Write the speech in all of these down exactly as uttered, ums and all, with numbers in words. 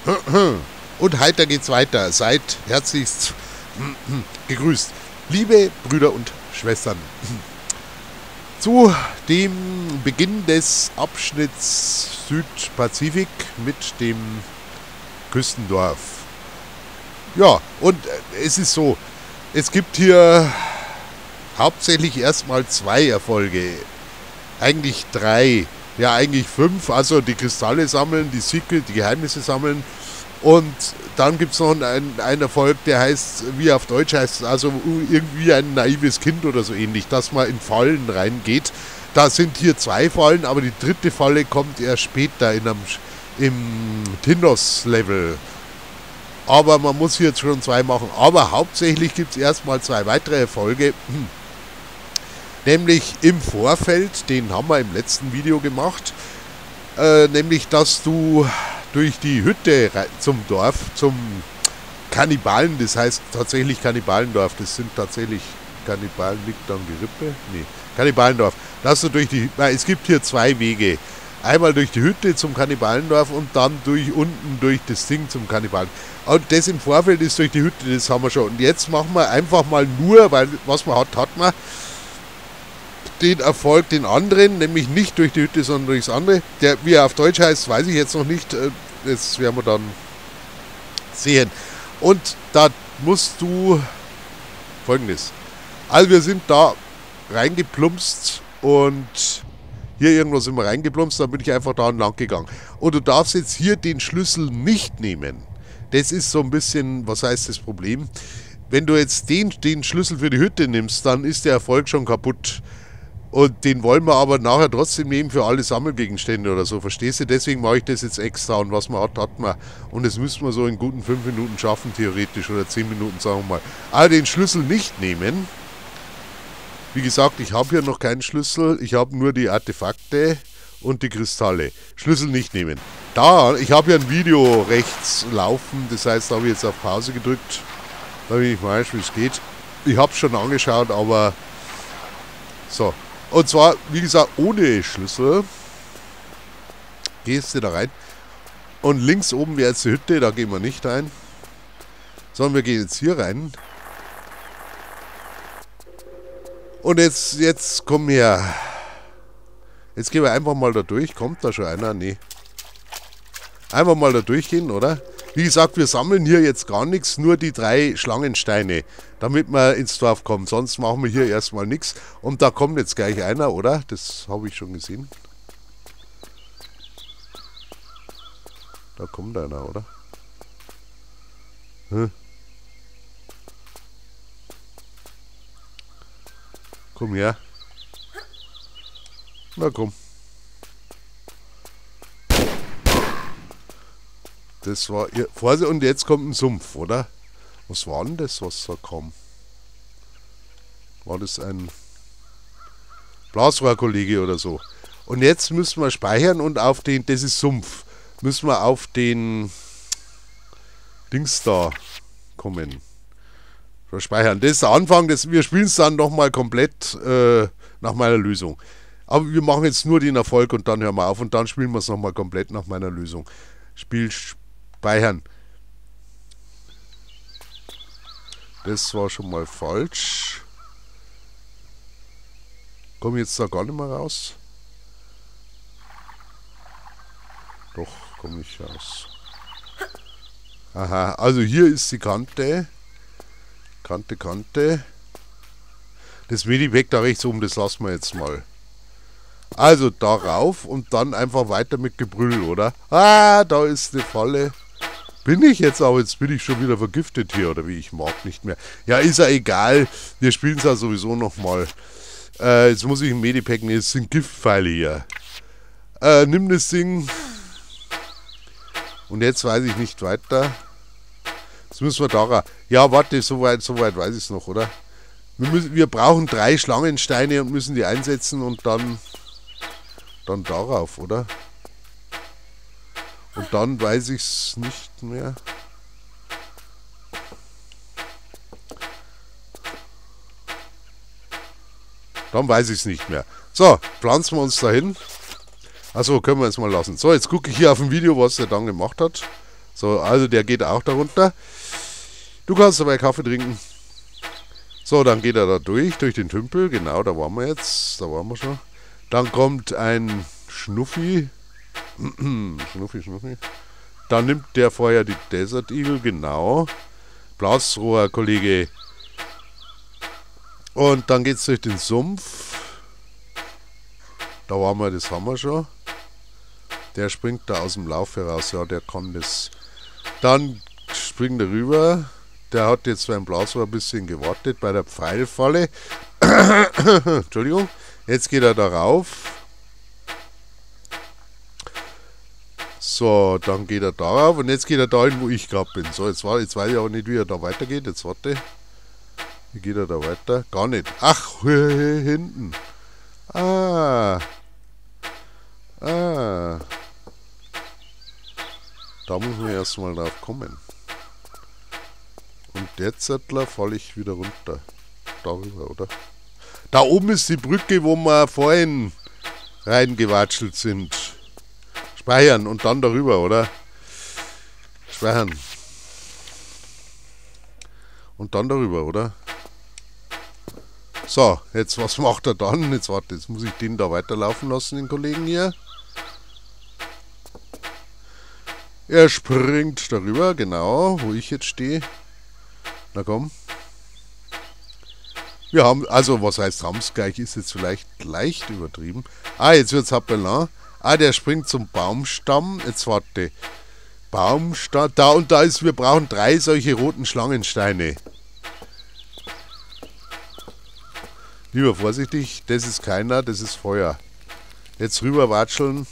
Und heiter geht's weiter. Seid herzlichst gegrüßt, liebe Brüder und Schwestern, zu dem Beginn des Abschnitts Südpazifik mit dem Küstendorf. Ja, und es ist so, es gibt hier hauptsächlich erstmal zwei Erfolge. Eigentlich drei. Ja, eigentlich fünf. Also die Kristalle sammeln, die Secret, die Geheimnisse sammeln. Und dann gibt es noch einen, einen Erfolg, der heißt, wie auf Deutsch heißt, also irgendwie ein naives Kind oder so ähnlich, dass man in Fallen reingeht. Da sind hier zwei Fallen, aber die dritte Falle kommt erst später in einem, im Tindos-Level. Aber man muss hier jetzt schon zwei machen. Aber hauptsächlich gibt es erstmal zwei weitere Erfolge. Hm. Nämlich im Vorfeld, den haben wir im letzten Video gemacht. Äh, nämlich, dass du durch die Hütte zum Dorf, zum Kannibalen, das heißt tatsächlich Kannibalendorf, das sind tatsächlich Kannibalen, liegt am Gerippe? Nee, Kannibalendorf. Dass du durch die, na, es gibt hier zwei Wege. Einmal durch die Hütte zum Kannibalendorf und dann durch unten durch das Ding zum Kannibalen. Und das im Vorfeld ist durch die Hütte, das haben wir schon. Und jetzt machen wir einfach mal nur, weil was man hat, hat man den Erfolg, den anderen, nämlich nicht durch die Hütte, sondern durch das andere. Der, wie er auf Deutsch heißt, weiß ich jetzt noch nicht. Das werden wir dann sehen. Und da musst du Folgendes. Also wir sind da reingeplumpst und hier irgendwo sind wir reingeplumpst, dann bin ich einfach da lang gegangen. Und du darfst jetzt hier den Schlüssel nicht nehmen. Das ist so ein bisschen, was heißt das Problem? Wenn du jetzt den, den Schlüssel für die Hütte nimmst, dann ist der Erfolg schon kaputt. Und den wollen wir aber nachher trotzdem nehmen für alle Sammelgegenstände oder so, verstehst du? Deswegen mache ich das jetzt extra und was man hat, hat man. Und das müssten wir so in guten fünf Minuten schaffen, theoretisch, oder zehn Minuten, sagen wir mal. Aber den Schlüssel nicht nehmen. Wie gesagt, ich habe hier noch keinen Schlüssel, ich habe nur die Artefakte und die Kristalle. Schlüssel nicht nehmen. Da, ich habe hier ein Video rechts laufen, das heißt, da habe ich jetzt auf Pause gedrückt, damit ich weiß, wie es geht. Ich habe es schon angeschaut, aber so. Und zwar, wie gesagt, ohne Schlüssel gehst du da rein. Und links oben wäre jetzt die Hütte, da gehen wir nicht rein. Sondern wir gehen jetzt hier rein. Und jetzt, jetzt komm her. Jetzt gehen wir einfach mal da durch. Kommt da schon einer? Nee. Einfach mal da durchgehen, oder? Wie gesagt, wir sammeln hier jetzt gar nichts, nur die drei Schlangensteine, damit wir ins Dorf kommen. Sonst machen wir hier erstmal nichts. Und da kommt jetzt gleich einer, oder? Das habe ich schon gesehen. Da kommt einer, oder? Hm. Komm her. Na komm. Das war ihr. Vorsicht, und jetzt kommt ein Sumpf, oder? Was war denn das, was da kam? War das ein Blasrohrkollege oder so? Und jetzt müssen wir speichern und auf den, das ist Sumpf, müssen wir auf den Dings da kommen. Speichern. Das ist der Anfang, das, wir spielen es dann nochmal komplett äh, nach meiner Lösung. Aber wir machen jetzt nur den Erfolg und dann hören wir auf und dann spielen wir es nochmal komplett nach meiner Lösung. Spiel speichern. Das war schon mal falsch. Komme jetzt da gar nicht mehr raus? Doch, komme ich raus. Aha, also hier ist die Kante. Kante, Kante. Das Medipack da rechts oben, das lassen wir jetzt mal. Also darauf und dann einfach weiter mit Gebrüll, oder? Ah, da ist eine Falle. Bin ich jetzt, aber jetzt bin ich schon wieder vergiftet hier, oder wie? Ich mag nicht mehr. Ja, ist ja egal. Wir spielen es ja sowieso nochmal. Äh, jetzt muss ich ein Medipack nehmen. Es sind Giftpfeile hier. Äh, nimm das Ding. Und jetzt weiß ich nicht weiter. Jetzt müssen wir da. Ja, warte, soweit so weit weiß ich es noch, oder? Wir, müssen, wir brauchen drei Schlangensteine und müssen die einsetzen und dann, dann darauf, oder? Und dann weiß ich es nicht mehr. Dann weiß ich es nicht mehr. So, pflanzen wir uns dahin. Achso, können wir jetzt mal lassen. So, jetzt gucke ich hier auf dem Video, was er dann gemacht hat. So, also der geht auch da runter. Du kannst dabei Kaffee trinken. So, dann geht er da durch, durch den Tümpel. Genau, da waren wir jetzt. Da waren wir schon. Dann kommt ein Schnuffi. Schnuffi, Schnuffi. Dann nimmt der vorher die Desert Eagle, genau. Blasrohr, Kollege. Und dann geht's durch den Sumpf. Da waren wir, das haben wir schon. Der springt da aus dem Lauf heraus, ja, der kann das. Dann springt er rüber. Der hat jetzt beim Blasrohr ein bisschen gewartet bei der Pfeilfalle. Entschuldigung. Jetzt geht er da rauf. So, dann geht er darauf und jetzt geht er dahin, wo ich gerade bin. So, jetzt, war, jetzt weiß ich aber nicht, wie er da weitergeht. Jetzt warte. Wie geht er da weiter? Gar nicht. Ach, hier hinten. Ah. Ah. Da muss man erstmal drauf kommen. Und jetzt falle ich wieder runter. Darüber, oder? Da oben ist die Brücke, wo wir vorhin reingewatschelt sind. Speichern und dann darüber, oder? Speichern. Und dann darüber, oder? So, jetzt was macht er dann? Jetzt warte, jetzt muss ich den da weiterlaufen lassen, den Kollegen hier. Er springt darüber, genau, wo ich jetzt stehe. Na komm. Wir haben, also was heißt haben's gleich, ist jetzt vielleicht leicht übertrieben. Ah, jetzt wird's Appellant. Ah, der springt zum Baumstamm. Jetzt warte. Baumstamm. Da und da ist, wir brauchen drei solche roten Schlangensteine. Lieber vorsichtig, das ist keiner, das ist Feuer. Jetzt rüber watscheln.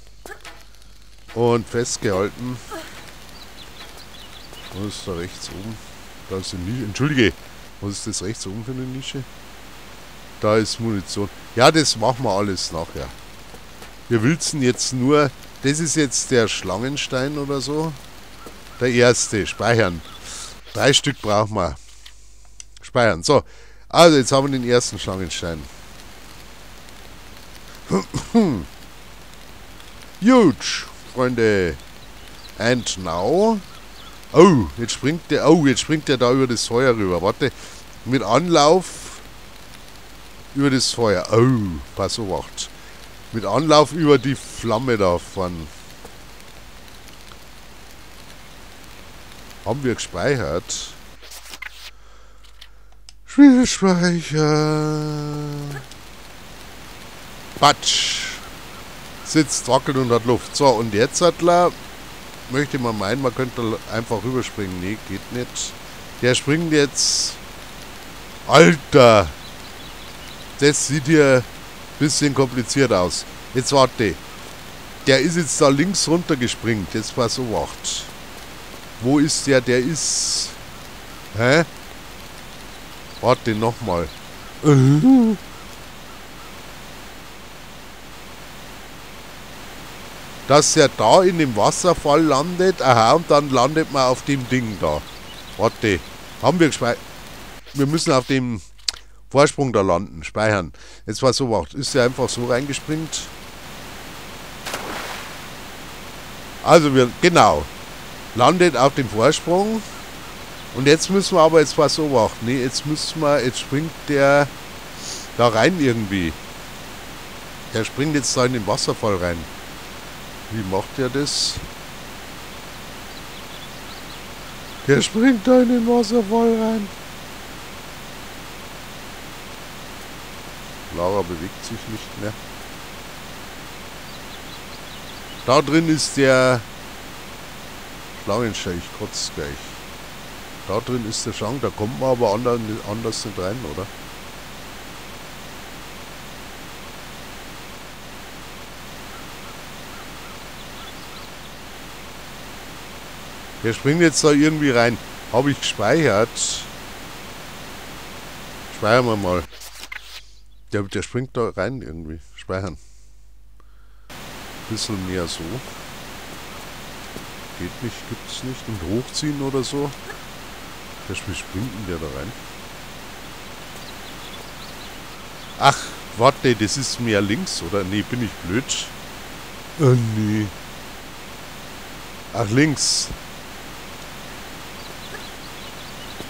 Und festgehalten. Was ist da rechts oben? Da ist eine Nische. Entschuldige, was ist das rechts oben für eine Nische? Da ist Munition. Ja, das machen wir alles nachher. Wir wülzen jetzt nur, das ist jetzt der Schlangenstein oder so. Der erste, speichern. Drei Stück brauchen wir. Speichern. So, also jetzt haben wir den ersten Schlangenstein. Huge, Freunde. And now. Oh, jetzt springt der, oh, jetzt springt der da über das Feuer rüber. Warte, mit Anlauf über das Feuer. Oh, pass auf, wacht. Mit Anlauf über die Flamme da vorne. Haben wir gespeichert? Spielspeicher. Batsch. Sitzt, wackelt und hat Luft. So, und jetzt hat er, möchte man meinen, man könnte einfach rüberspringen. Nee, geht nicht. Der springt jetzt. Alter! Das sieht hier ein bisschen kompliziert aus. Jetzt warte. Der ist jetzt da links runter gespringt. Jetzt pass so, wacht. Wo ist der? Der ist. Hä? Warte nochmal. Uh. Dass er da in dem Wasserfall landet. Aha, und dann landet man auf dem Ding da. Warte. Haben wir gespeichert? Wir müssen auf dem Vorsprung da landen. Speichern. Jetzt war so wacht. Ist er einfach so reingespringt. Also wir, genau. Landet auf dem Vorsprung. Und jetzt müssen wir aber, jetzt war so wacht. Nee, jetzt müssen wir, jetzt springt der da rein irgendwie. Der springt jetzt da in den Wasserfall rein. Wie macht der das? Der springt da in den Wasserfall rein. Lara bewegt sich nicht mehr. Da drin ist der Schlangenstein, ich kotze gleich. Da drin ist der Schlang, da kommt man aber anders, anders nicht rein, oder? Der springt jetzt da irgendwie rein. Habe ich gespeichert. Speichern wir mal. Der, der springt da rein irgendwie. Speichern. Bisschen mehr so. Geht nicht, gibt's nicht. Und hochziehen oder so. Der springt denn der da rein? Ach, warte, das ist mehr links, oder? Nee, bin ich blöd? Oh nee. Ach, links.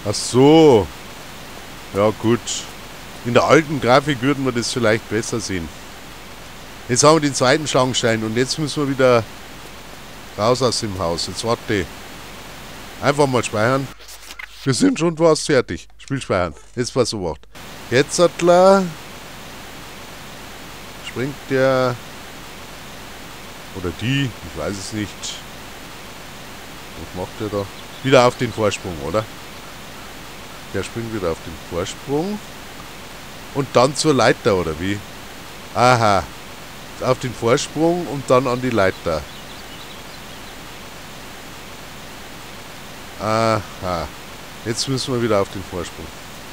Ach so. Ja, gut. In der alten Grafik würden wir das vielleicht besser sehen. Jetzt haben wir den zweiten Schlangenstein und jetzt müssen wir wieder raus aus dem Haus. Jetzt warte. Einfach mal speichern. Wir sind schon fast fertig. Spiel speichern. Jetzt was so macht. Jetzt hat klar. Springt der. Oder die. Ich weiß es nicht. Was macht der da? Wieder auf den Vorsprung, oder? Der springt wieder auf den Vorsprung. Und dann zur Leiter, oder wie? Aha. Auf den Vorsprung und dann an die Leiter. Aha. Jetzt müssen wir wieder auf den Vorsprung.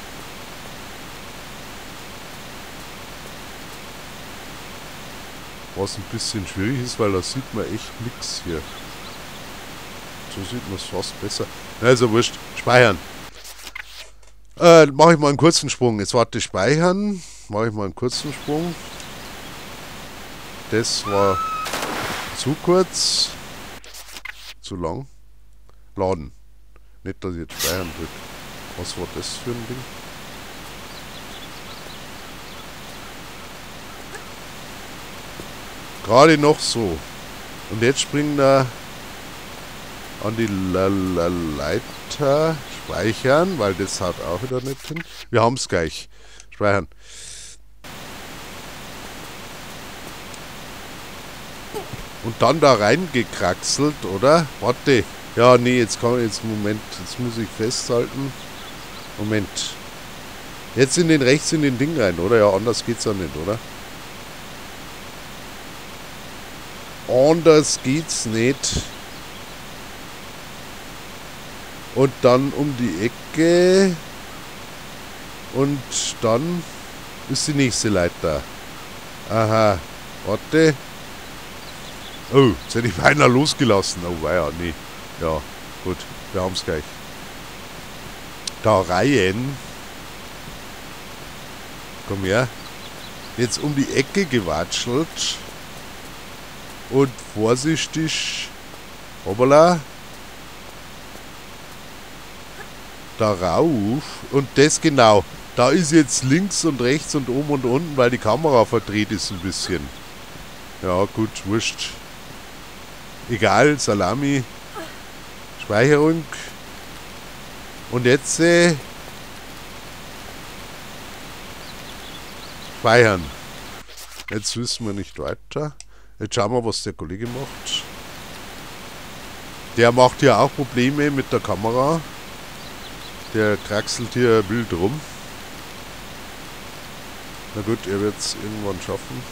Was ein bisschen schwierig ist, weil da sieht man echt nichts hier. So sieht man es fast besser. Also wurscht. Speichern. Äh, mache ich mal einen kurzen Sprung. Jetzt warte, speichern. Mache ich mal einen kurzen Sprung. Das war zu kurz. Zu lang. Laden. Nicht, dass ich jetzt speichern drücke. Was war das für ein Ding? Gerade noch so. Und jetzt springen wir an die Leiter. Speichern, weil das haut auch wieder nicht hin. Wir haben es gleich. Speichern. Und dann da reingekraxelt, oder? Warte. Ja, nee, jetzt kann ich jetzt, Moment, jetzt muss ich festhalten. Moment. Jetzt in den rechts in den Ding rein, oder? Ja, anders geht's ja nicht, oder? Anders geht's nicht. Und dann um die Ecke. Und dann ist die nächste Leiter. Aha. Warte. Oh, jetzt hätte ich beinahe losgelassen. Oh, weia, nee. Ja, gut. Wir haben es gleich. Da rein. Komm her. Jetzt um die Ecke gewatschelt. Und vorsichtig. Hoppala. Da rauf. Und das genau. Da ist jetzt links und rechts und oben und unten, weil die Kamera verdreht ist ein bisschen. Ja, gut, wurscht. Egal, Salami. Speicherung. Und jetzt äh, speichern. Jetzt wissen wir nicht weiter. Jetzt schauen wir, was der Kollege macht. Der macht ja auch Probleme mit der Kamera. Der kraxelt hier wild rum. Na gut, er wird es irgendwann schaffen.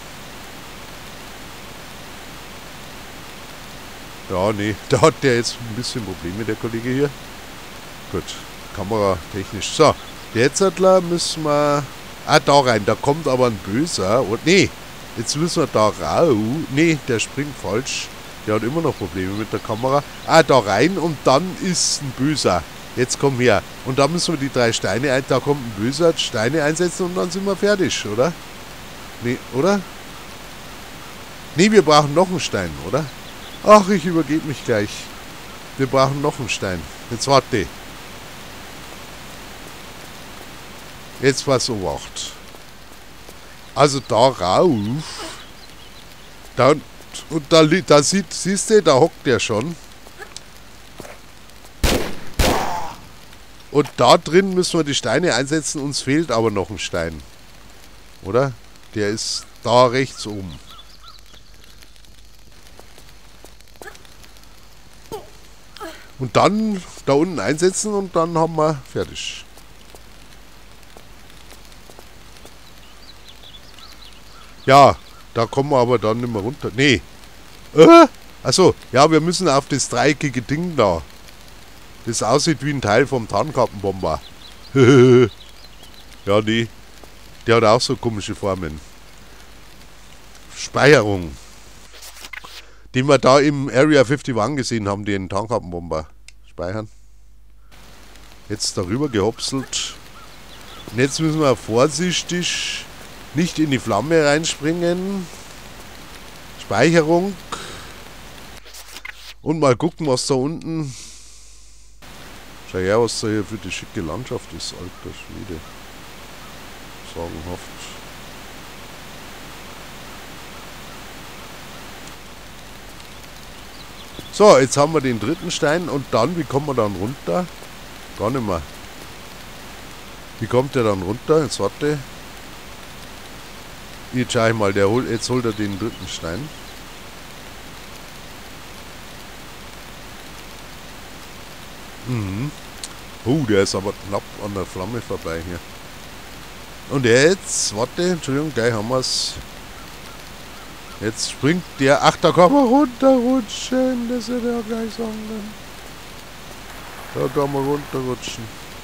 Ja, nee, da hat der jetzt ein bisschen Probleme, der Kollege hier. Gut, kameratechnisch. So, jetzt müssen wir... Ah, da rein, da kommt aber ein Böser. Und, nee, jetzt müssen wir da raus. Nee, der springt falsch. Der hat immer noch Probleme mit der Kamera. Ah, da rein und dann ist ein Böser. Jetzt komm her. Und da müssen wir die drei Steine ein. Da kommt ein Böser, Steine einsetzen und dann sind wir fertig, oder? Nee, oder? Nee, wir brauchen noch einen Stein, oder? Ach, ich übergebe mich gleich. Wir brauchen noch einen Stein. Jetzt warte. Jetzt was obacht. Also da rauf. Da, und da, da sieht, siehst du, da hockt der schon. Und da drin müssen wir die Steine einsetzen. Uns fehlt aber noch ein Stein. Oder? Der ist da rechts oben. Und dann da unten einsetzen und dann haben wir fertig. Ja, da kommen wir aber dann nicht mehr runter. Nee. Äh? Achso, ja, wir müssen auf das dreieckige Ding da. Das aussieht wie ein Teil vom Tarnkappenbomber. Ja, nee. Der hat auch so komische Formen. Speicherung. Den wir da im Area einundfünfzig gesehen haben, den Tarnkappenbomber. Speichern. Jetzt darüber gehopselt. Und jetzt müssen wir vorsichtig nicht in die Flamme reinspringen. Speicherung. Und mal gucken, was da unten Schau her, was da hier für die schicke Landschaft ist, alter Schwede. Sagenhaft. So, jetzt haben wir den dritten Stein und dann, wie kommen wir dann runter? Gar nicht mehr. Wie kommt der dann runter? Jetzt warte. Jetzt schau ich mal, der hol, jetzt holt er den dritten Stein. Mhm. Oh, der ist aber knapp an der Flamme vorbei hier. Und jetzt, warte, Entschuldigung, gleich haben wir es. Jetzt springt der. Ach, da kann man runterrutschen. Das hätte er gleich sagen können. Da kann man runterrutschen.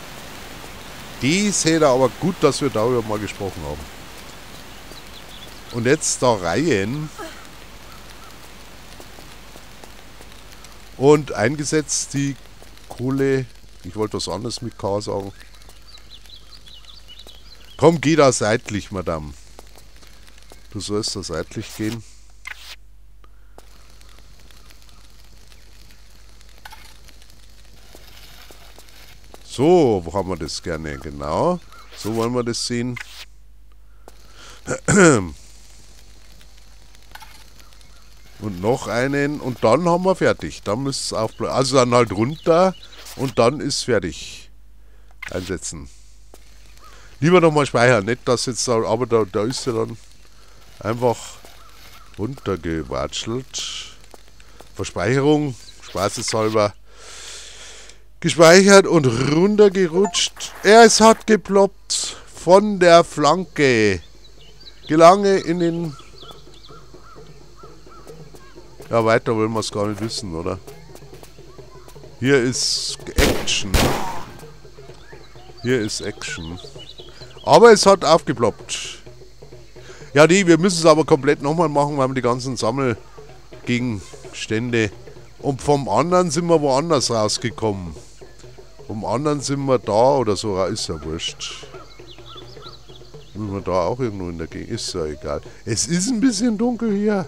Dies hätte aber gut, dass wir darüber mal gesprochen haben. Und jetzt da rein. Und eingesetzt die Kohle. Ich wollte was anderes mit K sagen. Komm, geh da seitlich, Madame. Du sollst da seitlich gehen. So, wo haben wir das gerne? Genau. So wollen wir das sehen. Und noch einen. Und dann haben wir fertig. Dann müsste es aufbleiben. Also dann halt runter. Und dann ist fertig. Einsetzen. Lieber nochmal speichern. Nicht, dass jetzt da... Aber da, da ist ja dann einfach runtergewatschelt. Verspeicherung. Spaßeshalber. Gespeichert und runtergerutscht. Es hat geploppt. Von der Flanke. Gelange in den... Ja, weiter wollen wir es gar nicht wissen, oder? Hier ist Action. Hier ist Action. Aber es hat aufgeploppt. Ja, nee, wir müssen es aber komplett nochmal machen, weil wir die ganzen Sammelgegenstände... Und vom anderen sind wir woanders rausgekommen. Vom anderen sind wir da oder so, ist ja wurscht. Sind wir da auch irgendwo in der Gegend, ist ja egal. Es ist ein bisschen dunkel hier.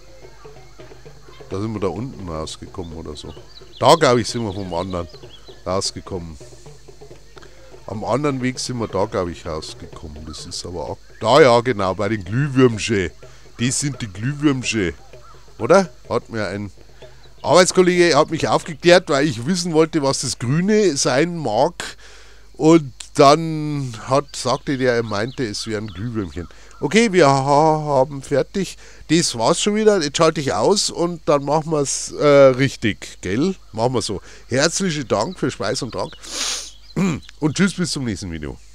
Da sind wir da unten rausgekommen oder so. Da, glaube ich, sind wir vom anderen rausgekommen. Am anderen Weg sind wir da, glaube ich, rausgekommen. Das ist aber auch... Da, ja, genau, bei den Glühwürmchen. Die sind die Glühwürmchen. Oder? Hat mir ein Arbeitskollege hat mich aufgeklärt, weil ich wissen wollte, was das Grüne sein mag. Und dann hat, sagte der, er meinte, es wären Glühwürmchen. Okay, wir haben fertig. Das war's schon wieder. Jetzt schalte ich aus und dann machen wir es äh, richtig, gell? Machen wir so. Herzlichen Dank für Speis und Trank. Und tschüss, bis zum nächsten Video.